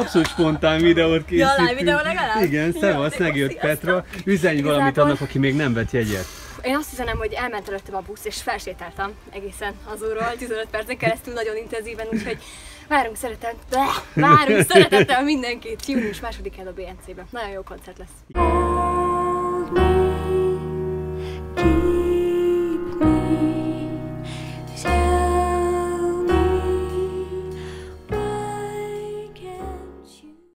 abszolút spontán videót készítünk. Ja, live videó legalább? Igen, szevasz, megjött Petra. Üzenj valamit annak, aki még nem vett jegyet. Én azt üzenem, hogy elment előttem a busz, és felsétáltam egészen azóról 15 percen keresztül, nagyon intenzíven, úgyhogy várunk szeretettel mindenkit június 2-án a BNC-ben. Nagyon jó koncert lesz.